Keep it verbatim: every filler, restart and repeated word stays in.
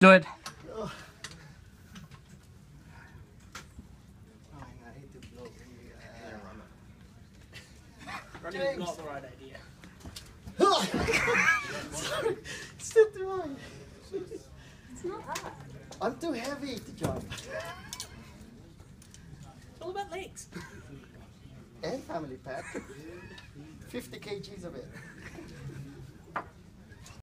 Do it. Oh. I hate to blow. Running is not the right idea. Sorry, it's still too high. It's not hard. I'm too heavy to jump. It's all about legs. And family pack. fifty kgs of it.